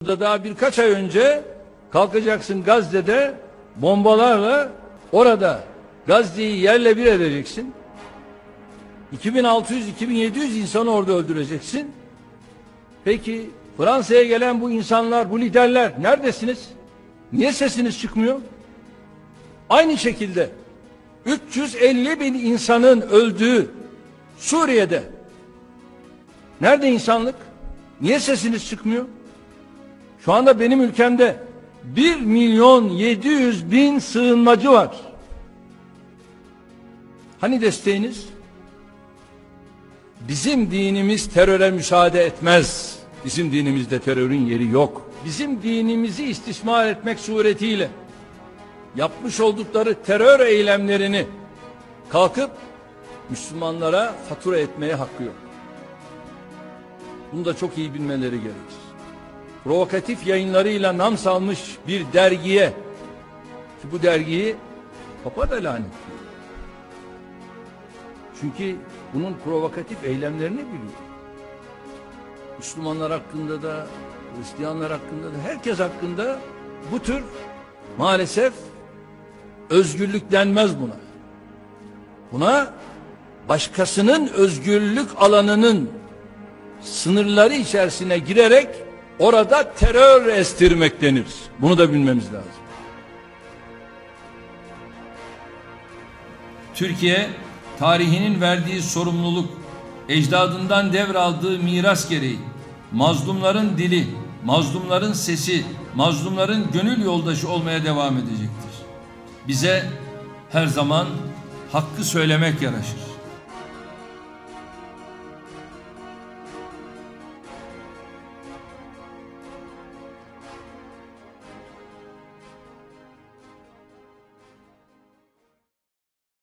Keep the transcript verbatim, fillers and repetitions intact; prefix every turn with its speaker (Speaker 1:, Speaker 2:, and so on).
Speaker 1: Burada daha birkaç ay önce kalkacaksın Gazze'de bombalarla orada Gazze'yi yerle bir edeceksin. iki bin altı yüz iki bin yedi yüz insanı orada öldüreceksin. Peki Fransa'ya gelen bu insanlar, bu liderler neredesiniz? Niye sesiniz çıkmıyor? Aynı şekilde üç yüz elli bin insanın öldüğü Suriye'de nerede insanlık? Niye sesiniz çıkmıyor? Şu anda benim ülkemde bir milyon yedi yüz bin sığınmacı var. Hani desteğiniz? Bizim dinimiz teröre müsaade etmez. Bizim dinimizde terörün yeri yok. Bizim dinimizi istismar etmek suretiyle yapmış oldukları terör eylemlerini kalkıp Müslümanlara fatura etmeye hakkı yok. Bunu da çok iyi bilmeleri gerekir. Provokatif yayınlarıyla nam salmış bir dergiye, ki bu dergiyi Papa da lanetliyor. Çünkü bunun provokatif eylemlerini biliyor. Müslümanlar hakkında da, Hristiyanlar hakkında da, herkes hakkında bu tür maalesef özgürlük denmez buna. Buna başkasının özgürlük alanının sınırları içerisine girerek orada terör estirmek denir. Bunu da bilmemiz lazım.
Speaker 2: Türkiye, tarihinin verdiği sorumluluk, ecdadından devraldığı miras gereği, mazlumların dili, mazlumların sesi, mazlumların gönül yoldaşı olmaya devam edecektir. Bize her zaman hakkı söylemek yaraşır.